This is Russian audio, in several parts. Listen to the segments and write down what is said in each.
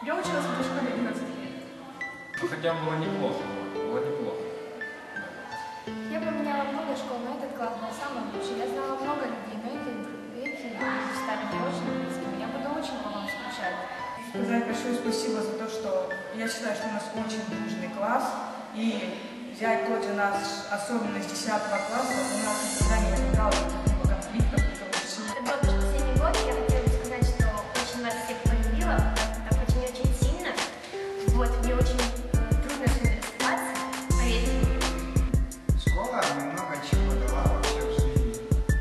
Я училась в этой школе 11 лет. Ну, хотя было неплохо. Я поменяла много школ, но этот класс был самый лучший. Я знала много людей, но эти люди стали мне очень близкими. Я буду очень по вам скучать. Сказать большое спасибо за то, что я считаю, что у нас очень дружный класс. И взять тот же наш особенность 10 класса, у нас никогда не возникало никаких конфликтов. Это был наш последний год. Я хотела бы сказать, что очень вас всех полюбила. Так очень-очень сильно. Вот, мне очень трудно с ним расставаться. Поверьте мне. Школа много чего дала вообще в жизни.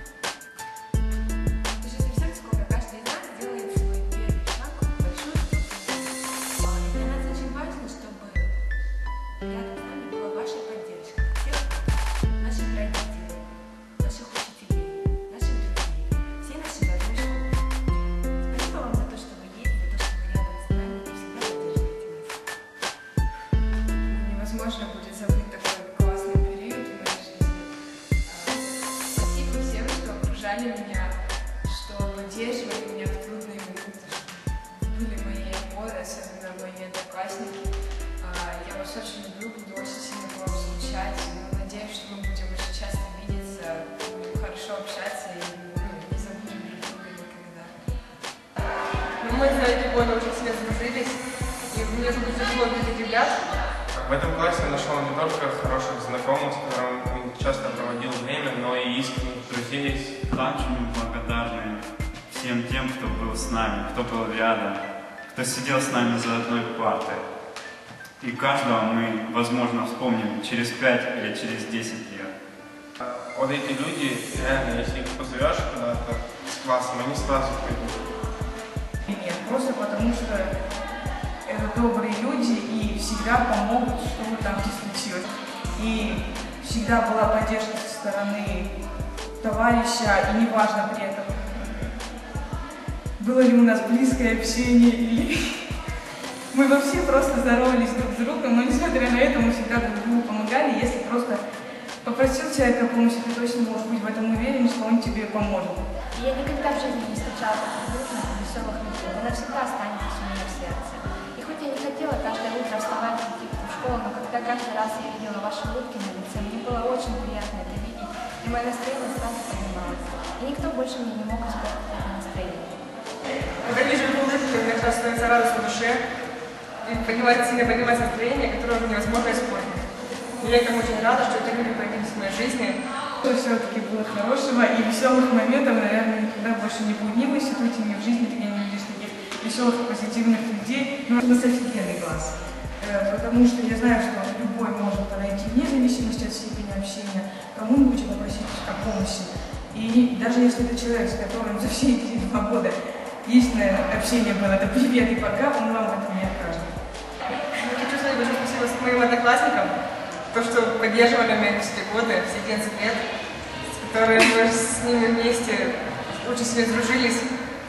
Ты же совсем скоро каждый из нас делает свой первый шаг в большую сторону. Для нас очень важно, чтобы рядом с нами была ваша поддержка. Всех наших родителей, наших учителей, наших друзей, всей нашей родной школы. Спасибо вам за то, что вы есть, за то, что вы рядом с нами и всегда поддерживаете нас. Невозможно будет забыть такой классный период в моей жизни. Спасибо всем, что окружали меня, что поддерживали меня в трудные минуты, что были мои опоры, особенно мои одноклассники. Я вас очень люблю, буду очень сильно по вам скучать. Надеюсь, что мы будем очень часто видеться, будем хорошо общаться и не забудем друг друга никогда. Мы за эти годы очень сильно сдружились, и мне уже тяжело предъявляться. В этом классе я нашел не только хороших знакомых, с которыми часто проводил время, но и искренних друзей. Также мы благодарны всем тем, кто был с нами, кто был рядом, кто сидел с нами за одной партой. И каждого мы, возможно, вспомним через 5 или через 10 лет. Вот эти люди, реально, если их позовешь куда-то с классом, они сразу придут. Нет, просто потому что это добрые люди и всегда помогут, что бы там ни случилось. И всегда была поддержка со стороны товарища, и неважно при этом, было ли у нас близкое общение или мы во все просто здоровались друг с другом, но несмотря на это мы всегда друг другу помогали. Если просто попросил человека помощи, ты точно можешь быть в этом уверен, что он тебе поможет. Я никогда в жизни не встречала таких дружных и веселых людей. Она всегда останется у меня в сердце. И хоть я не хотела каждое утро вставать и идти в школу, но когда каждый раз я видела ваши улыбки на лице, мне было очень приятно это видеть, и мое настроение сразу поднималось. И никто больше мне не мог испортить это настроение. Когда вижу улыбки, у меня сразу становится радостно в душе, и сильно поднимается настроение, которое уже невозможно испортить. И я этому очень рада, что эти люди появились в моей жизни. Все-таки было хорошего и веселых моментов, наверное, никогда больше не будет ни в институте, ни в жизни, ты не увидишь таких веселых и позитивных людей. Но у нас офигенный класс, потому что я знаю, что любой может подойти вне зависимости от степени общения, кому-нибудь попросить о помощи. И даже если это человек, с которым за все эти 2 года единственное общение было, это привет и пока, он вам это не окажет. Хочу сказать большое спасибо моим одноклассникам, то, что поддерживали меня все эти годы, все 11 лет, с которыми мы с ними вместе очень сильно сдружились.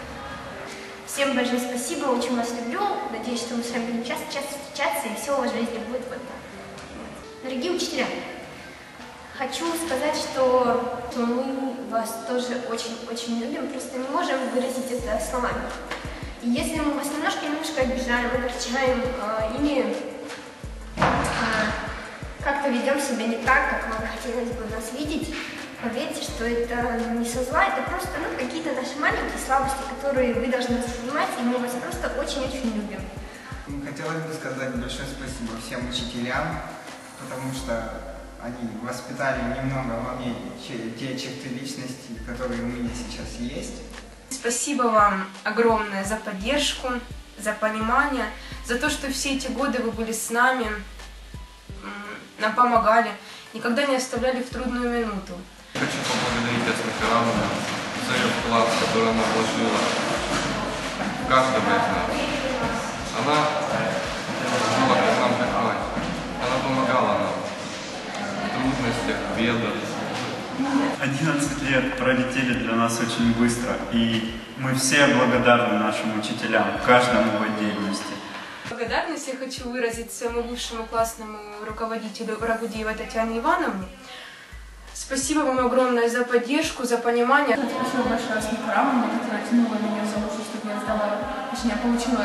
Всем большое спасибо, очень вас люблю. Надеюсь, что мы с вами будем часто встречаться, и все в вашей жизни будет вот так. Дорогие учителя, хочу сказать, что мы вас тоже очень любим, просто не можем выразить это словами. И если мы вас немножко обижаем, огорчаем или как-то ведем себя не так, как вам хотелось бы нас видеть, поверьте, что это не со зла, это просто какие-то наши маленькие слабости, которые вы должны воспринимать, и мы вас просто очень-очень любим. Хотелось бы сказать большое спасибо всем учителям, потому что они воспитали немного во мне те черты личности, которые у меня сейчас есть. Спасибо вам огромное за поддержку, за понимание, за то, что все эти годы вы были с нами, нам помогали, никогда не оставляли в трудную минуту. Хочу поблагодарить Эсту Ферамовну за ее вклад, который она вложила в каждого из нас. Она была к нам такой, она помогала нам в трудностях, в бедах. 11 лет пролетели для нас очень быстро, и мы все благодарны нашим учителям, каждому в отдельности. Благодарность я хочу выразить своему бывшему классному руководителю Рагудеевой Татьяне Ивановне. Спасибо вам огромное за поддержку, за понимание. Спасибо большое Асме Ферамовне, которая тянула меня за уши, чтобы я сдала, точнее, получила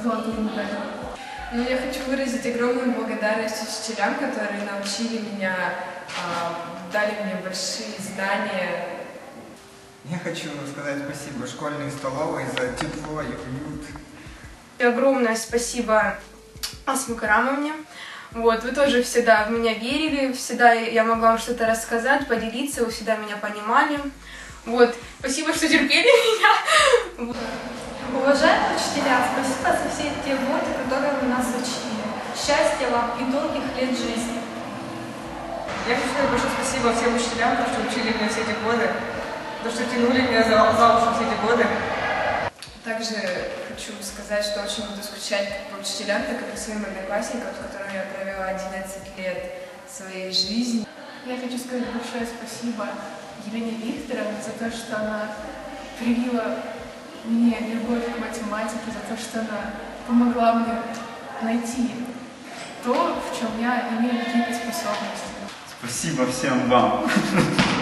золотую медаль. Ну, я хочу выразить огромную благодарность учителям, которые научили меня, дали мне большие знания. Я хочу сказать спасибо школьной столовой за тепло и уют. И огромное спасибо Асме Карамовне. Вот, вы тоже всегда в меня верили, всегда я могла вам что-то рассказать, поделиться, вы всегда меня понимали. Вот, спасибо, что терпели меня. Уважаемые учителя, спасибо за все те годы, которые вы нас учили. Счастья вам и долгих лет жизни. Я хочу сказать большое спасибо всем учителям, что учили меня все эти годы, что тянули меня за уши все эти годы. Также хочу сказать, что очень буду скучать как по учителям, так и по своим одноклассникам, с которыми я провела 11 лет своей жизни. Я хочу сказать большое спасибо Елене Викторовне за то, что она привила мне любовь к математике, за то, что она помогла мне найти то, в чем я имею какие-то способности. Спасибо всем вам.